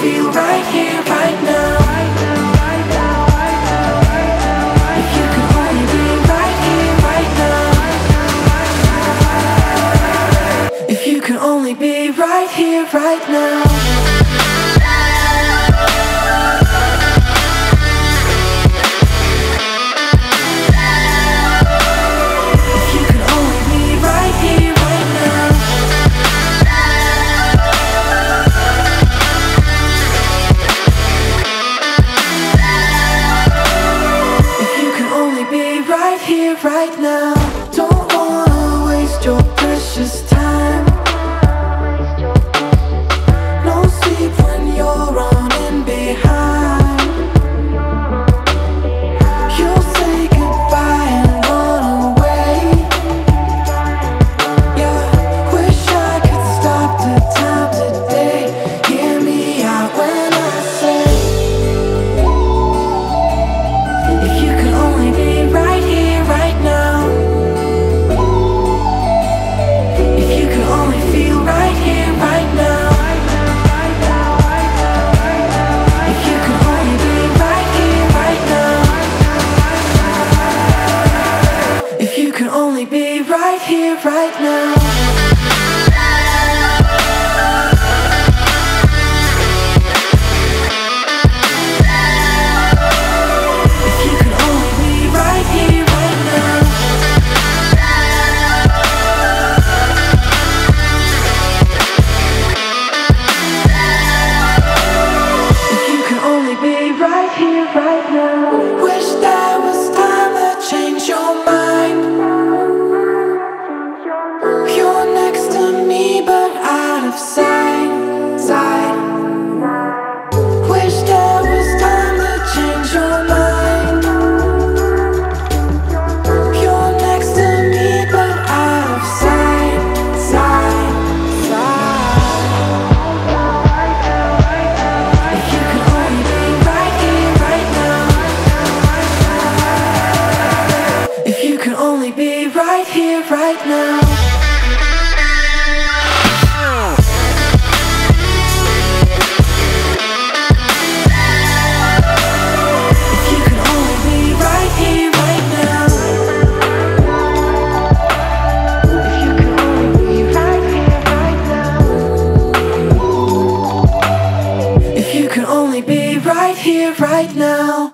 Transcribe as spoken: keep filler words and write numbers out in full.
feel right here, right now. If you could only be right here, right now. If you could only be right here, right now. Here right now, don't wanna waste your precious time. No sleep when you're running behind. You'll say goodbye and run away. Yeah, wish I could stop the time today. Hear me out when I say, if you could only be right here, right now. If you could only feel right here, right now. If you could only be right here, right now. If you could only be right here, right now. Right now, wish there was time to change your mind. You're next to me but out of sight, sight. Wish there was time to change your mind. You're next to me but out of sight, sight, sight. If you could only be right here, right now. If you could only be right here, right now. If you could only be right here, right now. If you could only be right here, right now. If you could only be right here, right now.